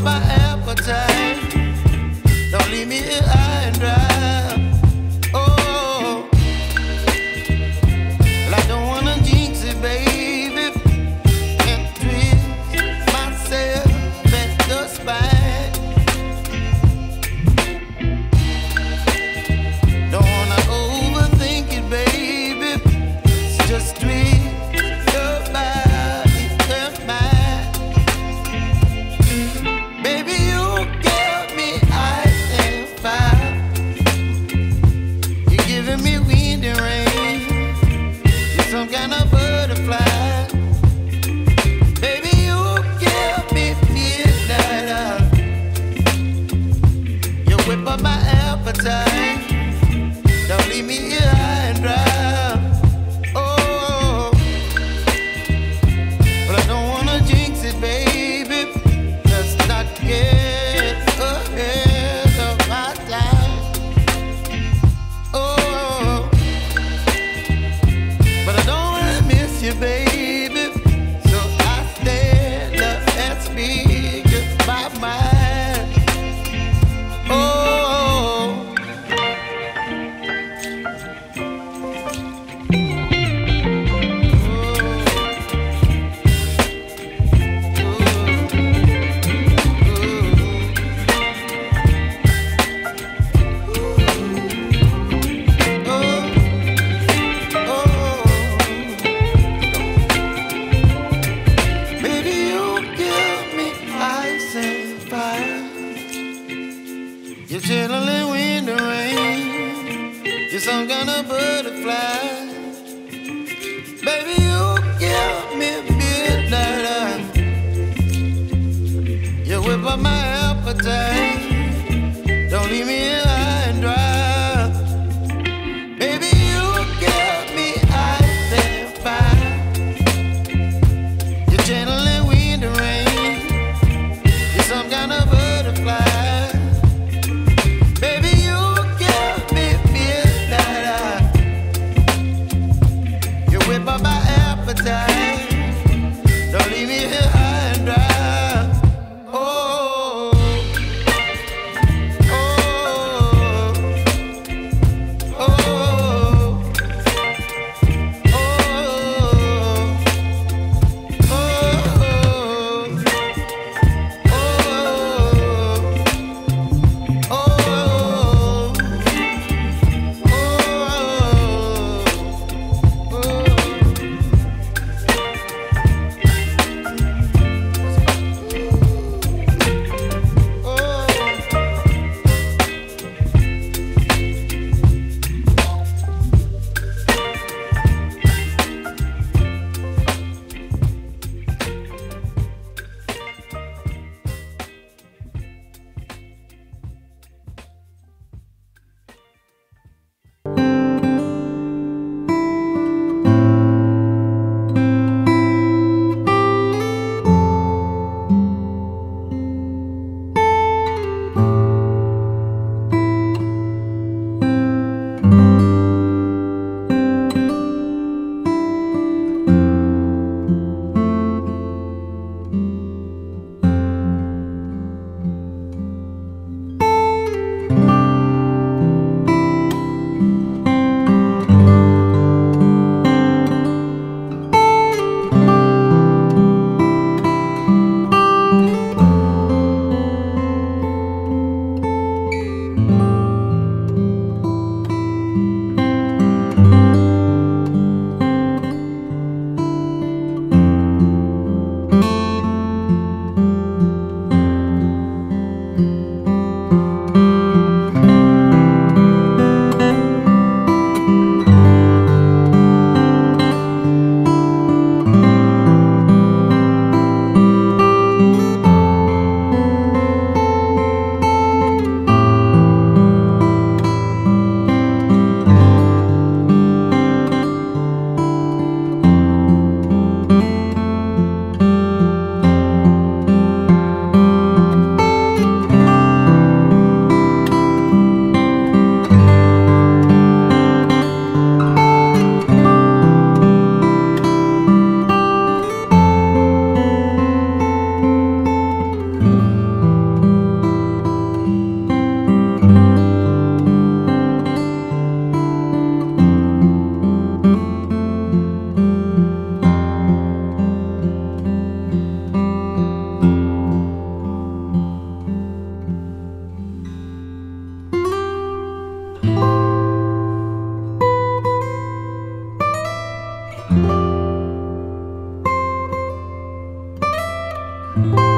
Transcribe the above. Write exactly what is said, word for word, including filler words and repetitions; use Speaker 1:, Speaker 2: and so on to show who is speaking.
Speaker 1: my appetite. Don't leave me here high and dry. Oh, well, I don't wanna jinx it, baby, and twist myself at the spine. Don't wanna overthink it, baby. It's just twist your body and mine. Baby, you give me ice and fire. You're giving me wind and rain. You're some kind of butterfly. Baby, you give me midnight oil. You whip up my appetite. Don't leave me here high and dry. Oh, but I don't wanna jinx it, baby. Let's not get ahead of my time. Oh, but I don't wanna miss you, baby. So I stand up and speak my mind. Oh. You're chilling wind and rain. You're some kind of butterfly. Baby, you give me midnight oil. You whip up my appetite. Don't leave me here high and dry. Baby, you give me ice and fire. You're channeling wind and rain. You're some kind of butterfly. By my appetite, don't leave me here high and dry. Oh. Bye.